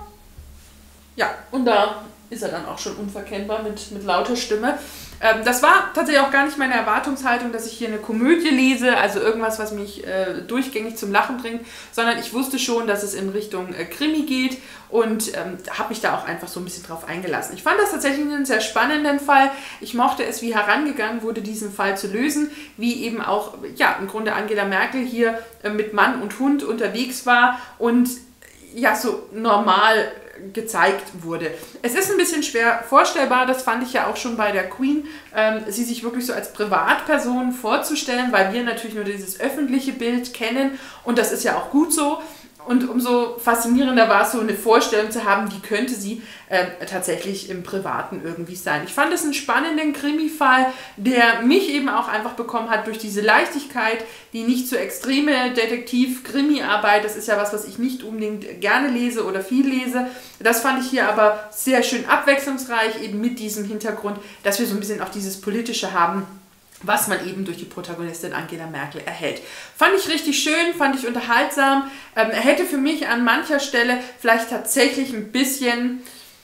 Ja, und da ist er dann auch schon unverkennbar mit lauter Stimme. Das war tatsächlich auch gar nicht meine Erwartungshaltung, dass ich hier eine Komödie lese, also irgendwas, was mich durchgängig zum Lachen bringt, sondern ich wusste schon, dass es in Richtung Krimi geht und habe mich da auch einfach so ein bisschen drauf eingelassen. Ich fand das tatsächlich einen sehr spannenden Fall. Ich mochte es, wie herangegangen wurde, diesen Fall zu lösen, wie eben auch im Grunde Angela Merkel hier mit Mann und Hund unterwegs war und so normal gezeigt wurde. Es ist ein bisschen schwer vorstellbar, das fand ich ja auch schon bei der Queen, sie sich wirklich so als Privatperson vorzustellen, weil wir natürlich nur dieses öffentliche Bild kennen und das ist ja auch gut so. Und umso faszinierender war es, so eine Vorstellung zu haben, wie könnte sie tatsächlich im Privaten irgendwie sein. Ich fand es einen spannenden Krimi-Fall, der mich eben auch einfach bekommen hat durch diese Leichtigkeit, die nicht so extreme Detektiv-Krimi-Arbeit, das ist ja was ich nicht unbedingt gerne lese oder viel lese. Das fand ich hier aber sehr schön abwechslungsreich, eben mit diesem Hintergrund, dass wir so ein bisschen auch dieses Politische haben, was man eben durch die Protagonistin Angela Merkel erhält. Fand ich richtig schön, fand ich unterhaltsam. Er hätte für mich an mancher Stelle vielleicht tatsächlich ein bisschen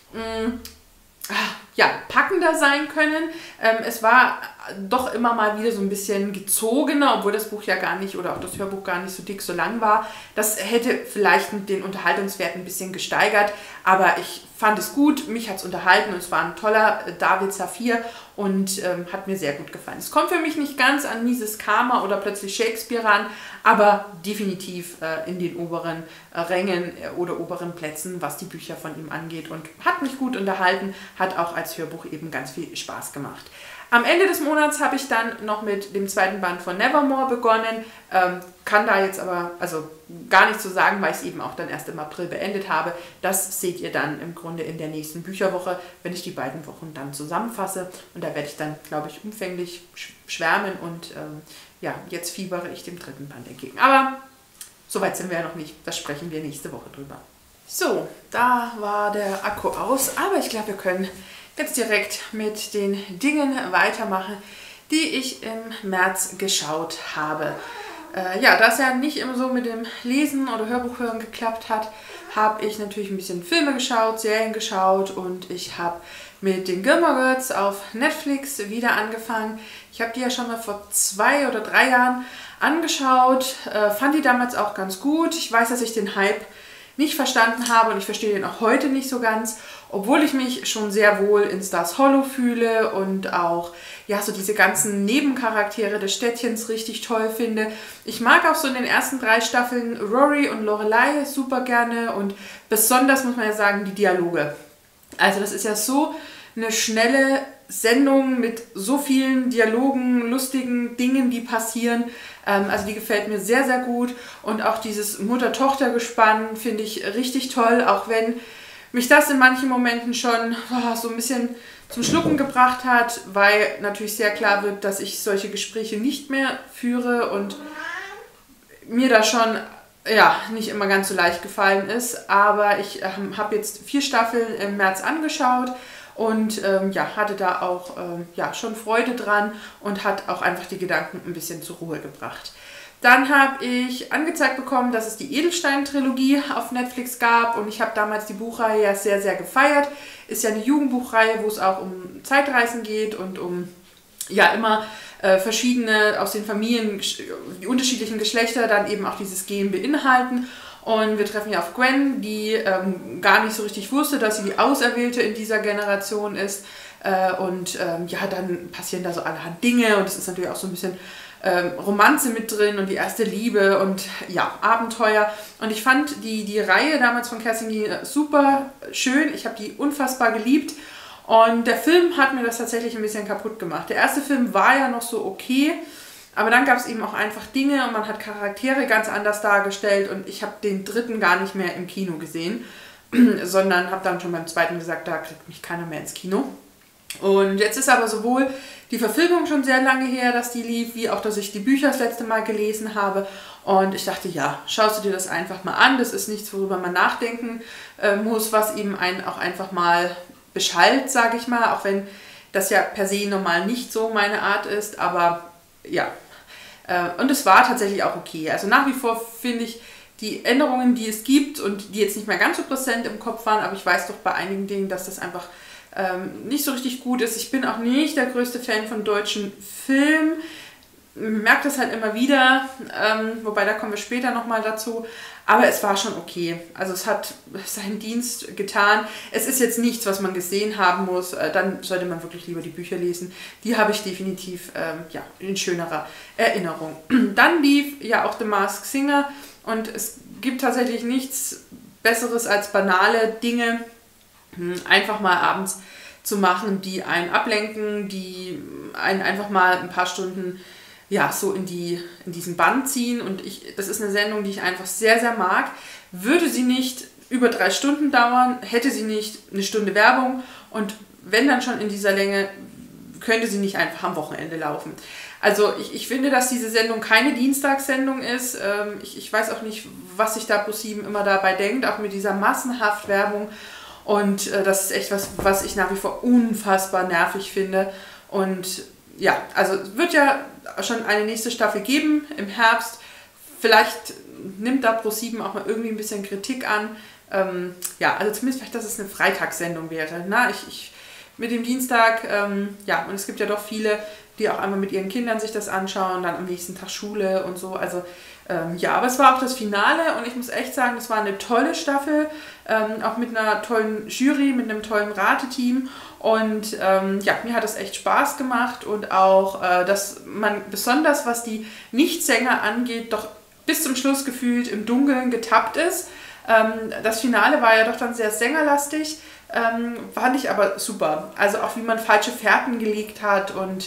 packender sein können. Es war doch immer mal wieder so ein bisschen gezogener, obwohl das Buch ja gar nicht oder auch das Hörbuch gar nicht so dick, so lang war. Das hätte vielleicht den Unterhaltungswert ein bisschen gesteigert, aber ich fand es gut, mich hat es unterhalten und es war ein toller David Safir und hat mir sehr gut gefallen. Es kommt für mich nicht ganz an Mises Karma oder plötzlich Shakespeare ran, aber definitiv in den oberen Rängen oder oberen Plätzen, was die Bücher von ihm angeht und hat mich gut unterhalten, hat auch als Hörbuch eben ganz viel Spaß gemacht. Am Ende des Monats habe ich dann noch mit dem zweiten Band von Nevermore begonnen, kann da jetzt aber gar nichts zu sagen, weil ich es eben auch dann erst im April beendet habe. Das seht ihr dann im Grunde in der nächsten Bücherwoche, wenn ich die beiden Wochen dann zusammenfasse. Und da werde ich dann, glaube ich, umfänglich schwärmen und jetzt fiebere ich dem dritten Band entgegen. Aber soweit sind wir ja noch nicht, da sprechen wir nächste Woche drüber. So, da war der Akku aus, aber ich glaube, wir können jetzt direkt mit den Dingen weitermachen, die ich im März geschaut habe. Da es ja nicht immer so mit dem Lesen oder Hörbuchhören geklappt hat, habe ich natürlich ein bisschen Filme geschaut, Serien geschaut und ich habe mit den Gilmore Girls auf Netflix wieder angefangen. Ich habe die ja schon mal vor 2 oder 3 Jahren angeschaut, fand die damals auch ganz gut. Ich weiß, dass ich den Hype nicht verstanden habe und ich verstehe den auch heute nicht so ganz, obwohl ich mich schon sehr wohl in Stars Hollow fühle und auch so diese ganzen Nebencharaktere des Städtchens richtig toll finde. Ich mag auch so in den ersten 3 Staffeln Rory und Lorelei super gerne und besonders muss man ja sagen, die Dialoge. Also das ist ja so eine schnelle Sendung mit so vielen Dialogen, lustigen Dingen, die passieren. Also die gefällt mir sehr, sehr gut. Und auch dieses Mutter-Tochter-Gespann finde ich richtig toll, auch wenn mich das in manchen Momenten schon so ein bisschen zum Schlucken gebracht hat, weil natürlich sehr klar wird, dass ich solche Gespräche nicht mehr führe und mir da schon nicht immer ganz so leicht gefallen ist. Aber ich habe jetzt 4 Staffeln im März angeschaut und hatte da auch schon Freude dran und hat auch einfach die Gedanken ein bisschen zur Ruhe gebracht. Dann habe ich angezeigt bekommen, dass es die Edelstein-Trilogie auf Netflix gab und ich habe damals die Buchreihe ja sehr, sehr gefeiert. Ist ja eine Jugendbuchreihe, wo es auch um Zeitreisen geht und um immer verschiedene aus den Familien, die unterschiedlichen Geschlechter dann eben auch dieses Gen beinhalten. Und wir treffen ja auf Gwen, die gar nicht so richtig wusste, dass sie die Auserwählte in dieser Generation ist. Dann passieren da so allerhand Dinge und es ist natürlich auch so ein bisschen Romanze mit drin und die erste Liebe und Abenteuer. Und ich fand die Reihe damals von Kerstin super schön. Ich habe die unfassbar geliebt. Und der Film hat mir das tatsächlich ein bisschen kaputt gemacht. Der erste Film war ja noch so okay, aber dann gab es eben auch einfach Dinge und man hat Charaktere ganz anders dargestellt und ich habe den dritten gar nicht mehr im Kino gesehen, sondern habe dann schon beim zweiten gesagt, da kriegt mich keiner mehr ins Kino. Und jetzt ist aber sowohl die Verfilmung schon sehr lange her, dass die lief, wie auch, dass ich die Bücher das letzte Mal gelesen habe. Und ich dachte, schaust du dir das einfach mal an. Das ist nichts, worüber man nachdenken muss, was eben einen auch einfach mal beschallt, sage ich mal. Auch wenn das ja per se normal nicht so meine Art ist. Aber und es war tatsächlich auch okay. Also nach wie vor finde ich die Änderungen, die es gibt und die jetzt nicht mehr ganz so präsent im Kopf waren, aber ich weiß doch bei einigen Dingen, dass das einfach nicht so richtig gut ist. Ich bin auch nicht der größte Fan von deutschen Filmen. Merke das halt immer wieder, wobei da kommen wir später nochmal dazu. Aber es war schon okay. Also es hat seinen Dienst getan. Es ist jetzt nichts, was man gesehen haben muss. Dann sollte man wirklich lieber die Bücher lesen. Die habe ich definitiv in schönerer Erinnerung. Dann lief ja auch The Masked Singer und es gibt tatsächlich nichts Besseres als banale Dinge einfach mal abends zu machen, die einen ablenken, die einen einfach mal ein paar Stunden so in diesen Bann ziehen. Und das ist eine Sendung, die ich einfach sehr, sehr mag. Würde sie nicht über 3 Stunden dauern, hätte sie nicht eine Stunde Werbung und wenn dann schon in dieser Länge, könnte sie nicht einfach am Wochenende laufen. Also ich finde, dass diese Sendung keine Dienstagssendung ist. Ich weiß auch nicht, was sich da ProSieben immer dabei denkt, auch mit dieser massenhaft Werbung. Und das ist echt was ich nach wie vor unfassbar nervig finde. Und also es wird ja schon eine nächste Staffel geben im Herbst. Vielleicht nimmt da ProSieben auch mal irgendwie ein bisschen Kritik an. Also zumindest vielleicht, dass es eine Freitagssendung wäre. Mit dem Dienstag, und es gibt ja doch viele, die auch einmal mit ihren Kindern sich das anschauen, dann am nächsten Tag Schule und so. Also aber es war auch das Finale und ich muss echt sagen, es war eine tolle Staffel, auch mit einer tollen Jury, mit einem tollen Rateteam und mir hat das echt Spaß gemacht und auch, dass man besonders, was die Nichtsänger angeht, doch bis zum Schluss gefühlt im Dunkeln getappt ist. Das Finale war ja doch dann sehr sängerlastig, fand ich aber super. Also auch wie man falsche Fährten gelegt hat und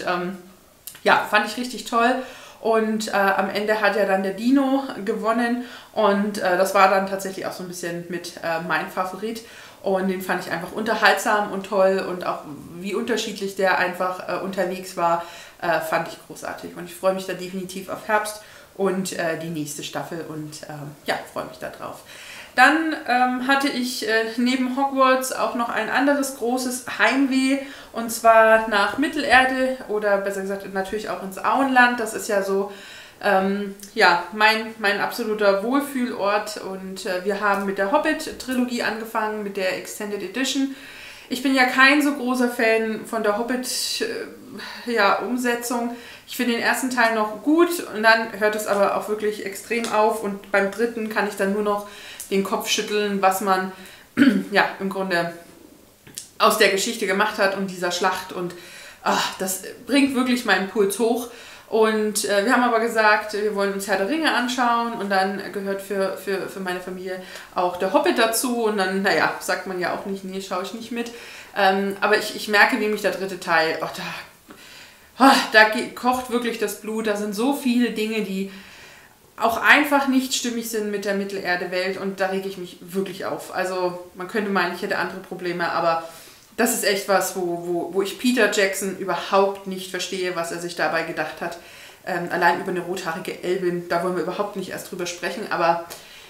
fand ich richtig toll. Und am Ende hat ja dann der Dino gewonnen und das war dann tatsächlich auch so ein bisschen mit mein Favorit und den fand ich einfach unterhaltsam und toll und auch wie unterschiedlich der einfach unterwegs war, fand ich großartig und ich freue mich da definitiv auf Herbst und die nächste Staffel und freue mich da drauf. Dann hatte ich neben Hogwarts auch noch ein anderes großes Heimweh und zwar nach Mittelerde oder besser gesagt natürlich auch ins Auenland. Das ist ja so mein absoluter Wohlfühlort und wir haben mit der Hobbit-Trilogie angefangen, mit der Extended Edition. Ich bin ja kein so großer Fan von der Hobbit-Umsetzung. Ich finde den ersten Teil noch gut und dann hört es aber auch wirklich extrem auf und beim dritten kann ich dann nur noch den Kopf schütteln, was man im Grunde aus der Geschichte gemacht hat und dieser Schlacht und das bringt wirklich meinen Puls hoch Und wir haben aber gesagt, wir wollen uns Herr der Ringe anschauen und dann gehört für meine Familie auch der Hobbit dazu und dann, naja, sagt man ja auch nicht, nee, schaue ich nicht mit. Aber ich merke, wie mich der dritte Teil, da kocht wirklich das Blut, da sind so viele Dinge, die auch einfach nicht stimmig sind mit der Mittelerde-Welt und da rege ich mich wirklich auf. Also man könnte meinen, ich hätte andere Probleme, aber das ist echt was, wo ich Peter Jackson überhaupt nicht verstehe, was er sich dabei gedacht hat. Allein über eine rothaarige Elbin, da wollen wir überhaupt nicht erst drüber sprechen. Aber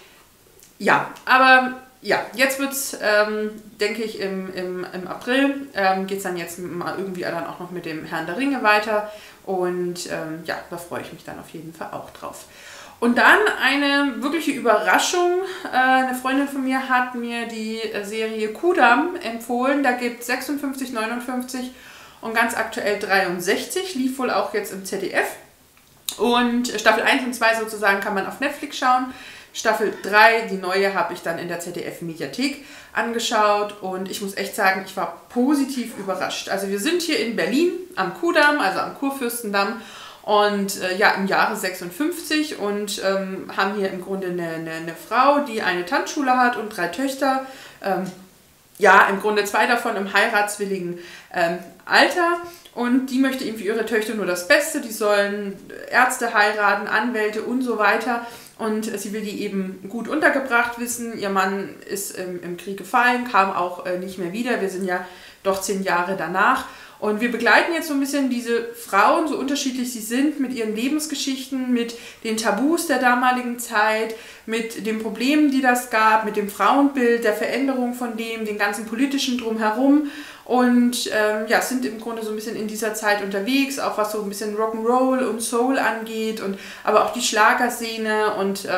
ja, jetzt wird es, denke ich, im April geht es dann jetzt mal irgendwie dann auch noch mit dem Herrn der Ringe weiter. Und ja, da freue ich mich dann auf jeden Fall auch drauf. Und dann eine wirkliche Überraschung. Eine Freundin von mir hat mir die Serie Kudamm empfohlen. Da gibt es 56, 59 und ganz aktuell 63. Lief wohl auch jetzt im ZDF. Und Staffel 1 und 2 sozusagen kann man auf Netflix schauen. Staffel 3, die neue, habe ich dann in der ZDF-Mediathek angeschaut. Und ich muss echt sagen, ich war positiv überrascht. Also wir sind hier in Berlin am Kudamm, also am Kurfürstendamm. Und ja, im Jahre 56 und haben hier im Grunde eine Frau, die eine Tanzschule hat und 3 Töchter. Ja, im Grunde 2 davon im heiratswilligen Alter. Und die möchte eben für ihre Töchter nur das Beste. Die sollen Ärzte heiraten, Anwälte und so weiter. Und sie will die eben gut untergebracht wissen. Ihr Mann ist im Krieg gefallen, kam auch nicht mehr wieder. Wir sind ja doch 10 Jahre danach. Und wir begleiten jetzt so ein bisschen diese Frauen, so unterschiedlich sie sind, mit ihren Lebensgeschichten, mit den Tabus der damaligen Zeit, mit den Problemen, die das gab, mit dem Frauenbild, der Veränderung von dem, den ganzen politischen Drumherum. Und ja, sind im Grunde so ein bisschen in dieser Zeit unterwegs, auch was so ein bisschen Rock'n'Roll und Soul angeht, aber auch die Schlagerszene und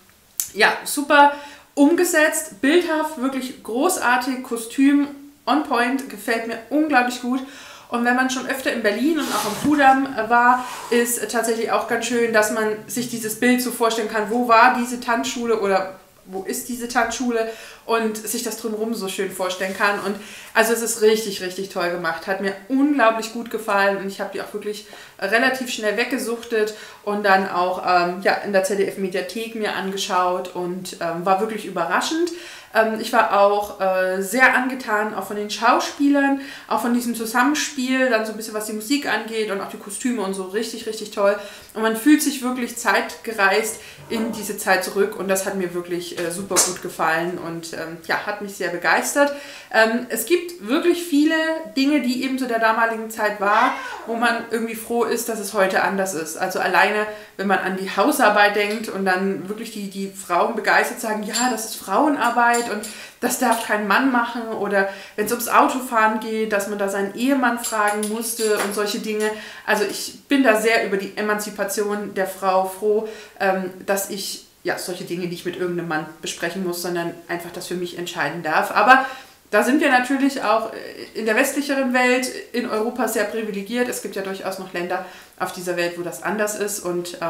ja, super umgesetzt, bildhaft, wirklich großartig, Kostüm on point, gefällt mir unglaublich gut. Und wenn man schon öfter in Berlin und auch am Kudamm war, ist tatsächlich auch ganz schön, dass man sich dieses Bild so vorstellen kann, wo war diese Tanzschule oder wo ist diese Tanzschule und sich das drumherum so schön vorstellen kann. Und also es ist richtig, richtig toll gemacht. Hat mir unglaublich gut gefallen und ich habe die auch wirklich relativ schnell weggesuchtet und dann auch ja, in der ZDF-Mediathek mir angeschaut und war wirklich überraschend. Ich war auch sehr angetan, auch von den Schauspielern, auch von diesem Zusammenspiel, dann so ein bisschen was die Musik angeht und auch die Kostüme und so, richtig, richtig toll. Und man fühlt sich wirklich zeitgereist in diese Zeit zurück und das hat mir wirklich super gut gefallen und ja, hat mich sehr begeistert. Es gibt wirklich viele Dinge, die eben zu der damaligen Zeit war, wo man irgendwie froh ist, dass es heute anders ist. Also alleine, wenn man an die Hausarbeit denkt und dann wirklich die Frauen begeistert sagen, ja, das ist Frauenarbeit und das darf kein Mann machen oder wenn es ums Autofahren geht, dass man da seinen Ehemann fragen musste und solche Dinge. Also ich bin da sehr über die Emanzipation der Frau froh, dass ich ja solche Dinge nicht mit irgendeinem Mann besprechen muss, sondern einfach das für mich entscheiden darf. Aber da sind wir natürlich auch in der westlicheren Welt, in Europa sehr privilegiert. Es gibt ja durchaus noch Länder auf dieser Welt, wo das anders ist und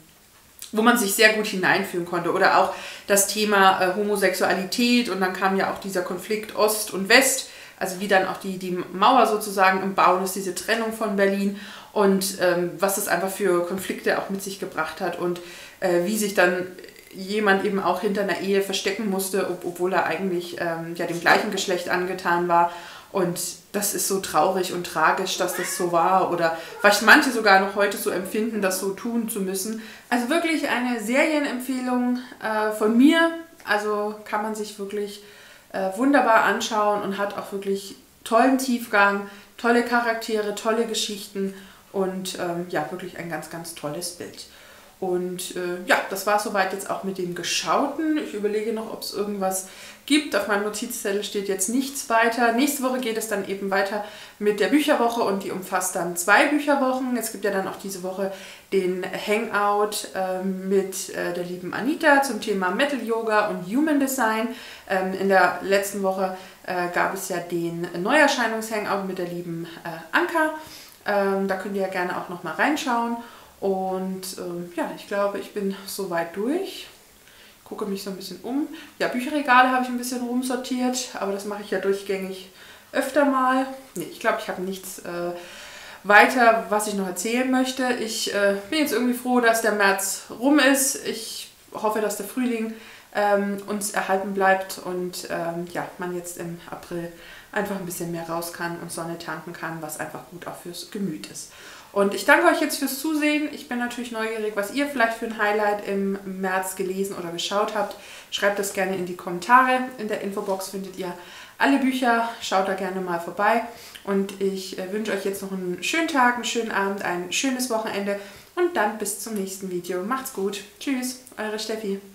wo man sich sehr gut hineinfühlen konnte. Oder auch das Thema Homosexualität und dann kam ja auch dieser Konflikt Ost und West, also wie dann auch die Mauer sozusagen im Bauen ist, diese Trennung von Berlin und was das einfach für Konflikte auch mit sich gebracht hat und wie sich dann jemand eben auch hinter einer Ehe verstecken musste, obwohl er eigentlich ja, dem gleichen Geschlecht angetan war. Und das ist so traurig und tragisch, dass das so war oder was manche sogar noch heute so empfinden, das so tun zu müssen. Also wirklich eine Serienempfehlung von mir. Also kann man sich wirklich wunderbar anschauen und hat auch wirklich tollen Tiefgang, tolle Charaktere, tolle Geschichten und ja, wirklich ein ganz, ganz tolles Bild. Und ja, das war soweit jetzt auch mit dem Geschauten. Ich überlege noch, ob es irgendwas gibt. Auf meinem Notizzettel steht jetzt nichts weiter. Nächste Woche geht es dann eben weiter mit der Bücherwoche und die umfasst dann 2 Bücherwochen. Es gibt ja dann auch diese Woche den Hangout mit der lieben Anita zum Thema Metal Yoga und Human Design. In der letzten Woche gab es ja den Neuerscheinungs-Hangout mit der lieben Anka. Da könnt ihr ja gerne auch nochmal reinschauen. Und ja, ich glaube, ich bin soweit durch. Gucke mich so ein bisschen um. Ja, Bücherregale habe ich ein bisschen rumsortiert, aber das mache ich ja durchgängig öfter mal. Nee, ich glaube, ich habe nichts weiter, was ich noch erzählen möchte. Ich bin jetzt irgendwie froh, dass der März rum ist. Ich hoffe, dass der Frühling uns erhalten bleibt und ja, man jetzt im April einfach ein bisschen mehr raus kann und Sonne tanken kann, was einfach gut auch fürs Gemüt ist. Und ich danke euch jetzt fürs Zusehen. Ich bin natürlich neugierig, was ihr vielleicht für ein Highlight im März gelesen oder geschaut habt. Schreibt das gerne in die Kommentare. In der Infobox findet ihr alle Bücher. Schaut da gerne mal vorbei. Und ich wünsche euch jetzt noch einen schönen Tag, einen schönen Abend, ein schönes Wochenende und dann bis zum nächsten Video. Macht's gut. Tschüss, eure Steffi.